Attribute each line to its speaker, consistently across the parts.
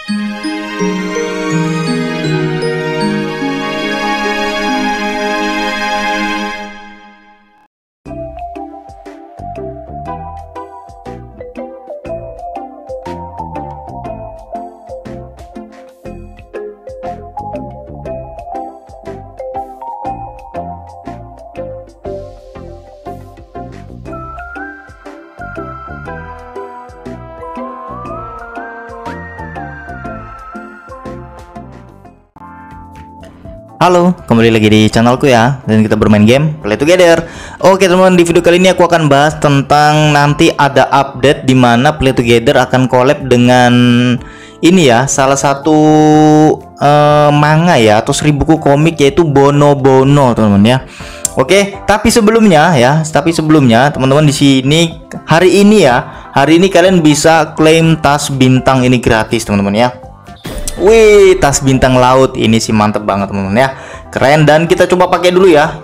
Speaker 1: Halo, kembali lagi di channelku ya, dan kita bermain game Play Together. Oke teman-teman, di video kali ini aku akan bahas tentang nanti ada update di mana Play Together akan collab dengan ini ya, salah satu manga ya, atau 1000 buku komik, yaitu Bono Bono teman-teman ya. Oke, tapi sebelumnya teman-teman di sini hari ini kalian bisa klaim tas bintang ini gratis teman-teman ya. Wih, tas bintang laut ini sih mantep banget teman-teman ya, keren. Dan kita coba pakai dulu ya,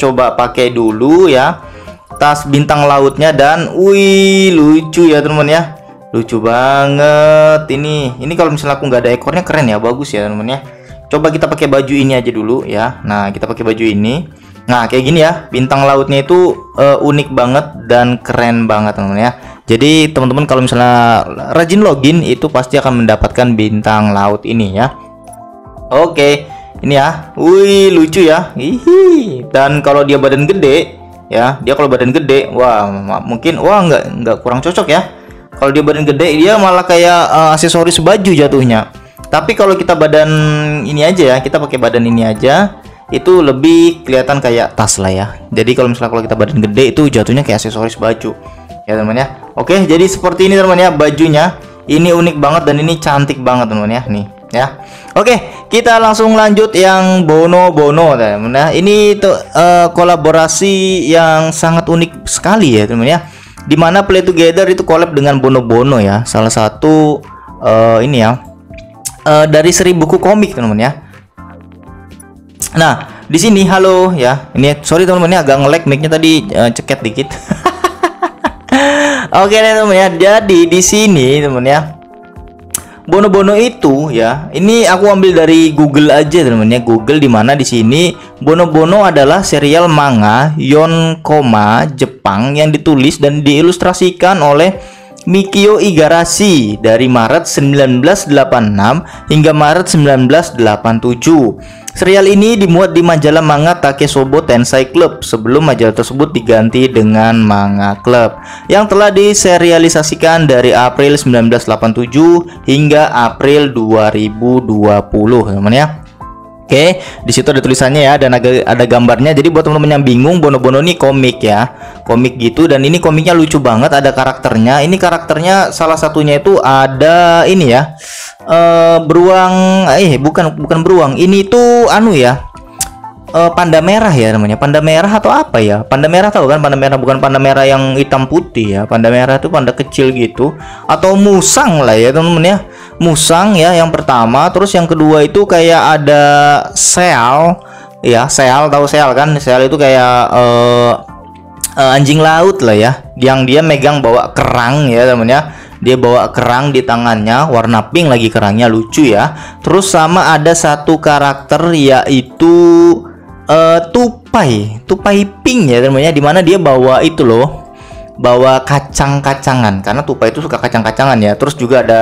Speaker 1: tas bintang lautnya. Dan wih, lucu ya teman-teman ya, lucu banget ini kalau misalnya aku nggak ada ekornya keren ya, bagus ya teman-teman ya. Coba kita pakai baju ini aja dulu ya. Nah, kita pakai baju ini. Nah, kayak gini ya, bintang lautnya itu unik banget dan keren banget teman-teman ya. Jadi teman-teman kalau misalnya rajin login itu pasti akan mendapatkan bintang laut ini ya. Oke, ini ya. Wih, lucu ya. Hihi. Dan kalau dia badan gede ya, wah mungkin nggak kurang cocok ya. Kalau dia badan gede, dia malah kayak aksesoris baju jatuhnya. Tapi kalau kita badan ini aja ya, kita pakai badan ini aja, itu lebih kelihatan kayak tas lah ya. Jadi kalau kita badan gede itu jatuhnya kayak aksesoris baju ya teman ya. Oke, jadi seperti ini teman ya bajunya. Ini unik banget dan ini cantik banget teman ya, nih ya. Oke, kita langsung lanjut yang Bono Bono teman ya. Ini tuh kolaborasi yang sangat unik sekali ya teman ya, dimana Play Together itu collab dengan Bono Bono ya, salah satu ini ya dari 1000 buku komik teman ya. Nah, di sini halo ya. Ini sorry teman-teman ya, agak nge-lag mic-nya tadi, ceket dikit. Oke deh teman ya. Jadi di sini teman ya, Bono Bono itu ya, ini aku ambil dari Google aja teman ya. Google, di mana di sini Bono Bono adalah serial manga Yonkoma Jepang yang ditulis dan diilustrasikan oleh Mikio Igarashi dari Maret 1986 hingga Maret 1987. Serial ini dimuat di majalah manga Takesobo Tensei Club sebelum majalah tersebut diganti dengan Manga Club, yang telah diserialisasikan dari April 1987 hingga April 2020 teman ya. Oke, di situ ada tulisannya ya, dan ada gambarnya. Jadi buat teman-teman yang bingung, Bono Bono ini komik ya, komik gitu. Dan ini komiknya lucu banget, ada karakternya. Ini karakternya salah satunya itu ada ini ya, beruang, bukan beruang. Ini tuh anu ya, panda merah ya namanya, panda merah atau apa ya? Panda merah, tahu kan panda merah? Bukan panda merah yang hitam putih ya, panda merah itu panda kecil gitu, atau musang lah ya teman-teman ya. Musang ya yang pertama, terus yang kedua itu kayak ada seal ya, seal, tahu seal kan? Seal itu kayak anjing laut lah ya, yang dia megang bawa kerang ya teman ya. Dia bawa kerang di tangannya, warna pink lagi kerangnya, lucu ya. Terus sama ada satu karakter yaitu tupai pink ya namanya, dimana dia bawa itu loh, bawa kacang-kacangan, karena tupai itu suka kacang-kacangan ya. Terus juga ada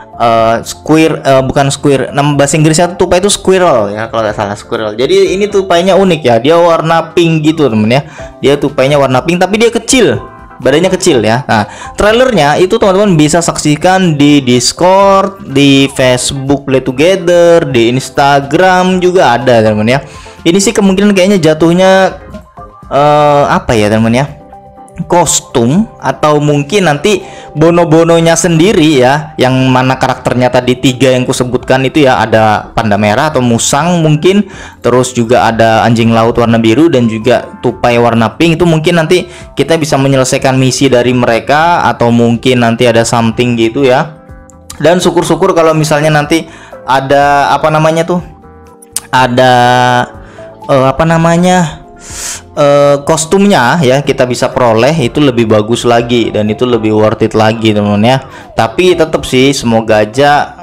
Speaker 1: bukan squirrel, nama bahasa Inggrisnya tupai itu squirrel ya kalau nggak salah, squirrel. Jadi ini tupainya unik ya, dia warna pink gitu temen ya. Dia tupainya warna pink tapi dia kecil, badannya kecil ya. Nah, trailernya itu teman-teman bisa saksikan di Discord, di Facebook Play Together, di Instagram juga ada teman ya. Ini sih kemungkinan kayaknya jatuhnya apa ya teman ya, kostum, atau mungkin nanti Bono-bononya sendiri ya, yang mana karakternya tadi 3 yang kusebutkan itu ya, ada panda merah atau musang mungkin, terus juga ada anjing laut warna biru, dan juga tupai warna pink. Itu mungkin nanti kita bisa menyelesaikan misi dari mereka, atau mungkin nanti ada something gitu ya. Dan syukur-syukur kalau misalnya nanti ada apa namanya tuh, ada apa namanya, kostumnya ya kita bisa peroleh itu lebih bagus lagi dan itu lebih worth it lagi teman-teman ya. Tapi tetap sih semoga aja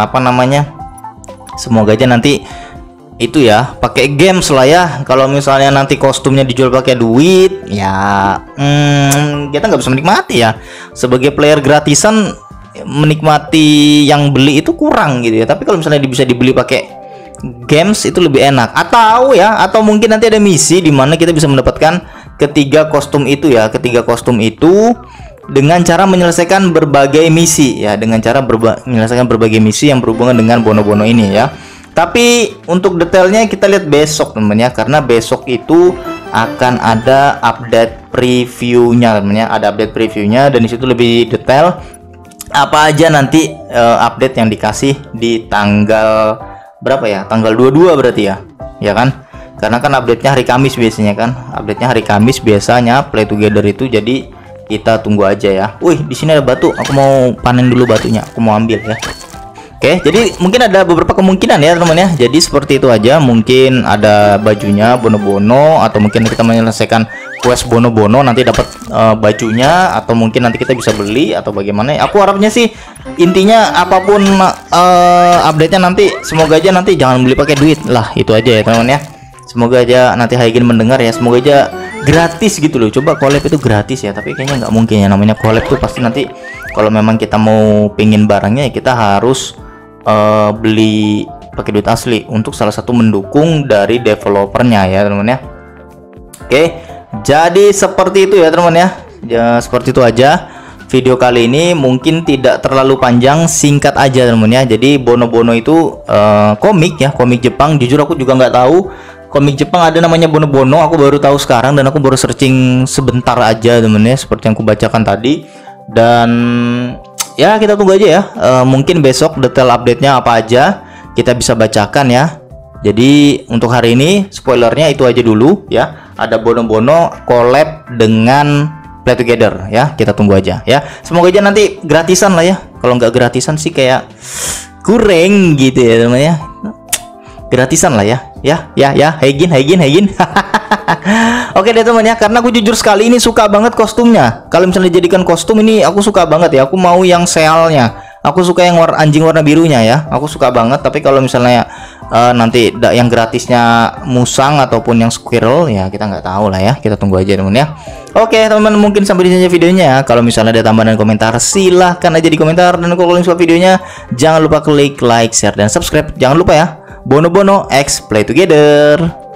Speaker 1: semoga aja nanti itu ya pakai games lah ya. Kalau misalnya nanti kostumnya dijual pakai duit ya kita nggak bisa menikmati ya. Sebagai player gratisan menikmati yang beli itu kurang gitu ya. Tapi kalau misalnya bisa dibeli pakai games itu lebih enak. Atau mungkin nanti ada misi di mana kita bisa mendapatkan ketiga kostum itu ya. Ketiga kostum itu dengan cara menyelesaikan berbagai misi ya, dengan cara menyelesaikan berbagai misi yang berhubungan dengan bono-bono ini ya. Tapi untuk detailnya kita lihat besok teman ya, karena besok itu akan ada update previewnya teman ya, ada update previewnya dan disitu lebih detail apa aja nanti update yang dikasih di tanggal berapa ya, tanggal 22 berarti ya kan, karena kan update-nya hari Kamis biasanya kan, update-nya hari Kamis biasanya Play Together itu, jadi kita tunggu aja ya. Wih, di sini ada batu, aku mau panen dulu batunya, aku mau ambil ya. Oke, jadi mungkin ada beberapa kemungkinan ya teman ya. Jadi seperti itu aja, mungkin ada bajunya bono-bono, atau mungkin kita menyelesaikan quest bono-bono nanti dapat bajunya, atau mungkin nanti kita bisa beli atau bagaimana. Aku harapnya sih intinya apapun update-nya nanti semoga aja nanti jangan beli pakai duit lah, itu aja ya teman ya. Semoga aja nanti Haigin mendengar ya, semoga aja gratis gitu loh. Coba collab itu gratis ya, tapi kayaknya nggak mungkin ya, namanya collab tuh pasti nanti kalau memang kita mau pingin barangnya ya kita harus beli pakai duit asli untuk salah satu mendukung dari developernya ya teman ya. Oke, jadi seperti itu ya teman ya. Seperti itu aja video kali ini, mungkin tidak terlalu panjang, singkat aja teman ya. Jadi bono-bono itu komik ya, komik Jepang. Jujur aku juga nggak tahu komik Jepang ada namanya bono-bono, aku baru tahu sekarang dan aku baru searching sebentar aja teman ya, seperti yang aku bacakan tadi. Dan ya kita tunggu aja ya, mungkin besok detail update-nya apa aja kita bisa bacakan ya. Jadi untuk hari ini spoilernya itu aja dulu ya, ada bono-bono collab dengan Play Together ya, kita tunggu aja ya. Semoga aja nanti gratisan lah ya, kalau nggak gratisan sih kayak kurang gitu ya teman ya. Gratisan lah ya Haigin Oke deh teman ya, karena aku jujur sekali ini suka banget kostumnya. Kalau misalnya dijadikan kostum ini aku suka banget ya, aku mau yang sealnya, aku suka yang anjing warna birunya ya, aku suka banget. Tapi kalau misalnya nanti yang gratisnya musang ataupun yang squirrel ya kita nggak tahu lah ya, kita tunggu aja teman ya. Oke teman-teman, mungkin sampai di sini videonya ya. Kalau misalnya ada tambahan dan komentar silahkan aja di komentar, dan kalau kalian suka videonya jangan lupa klik like, share, dan subscribe. Jangan lupa ya, bono-bono X Play Together.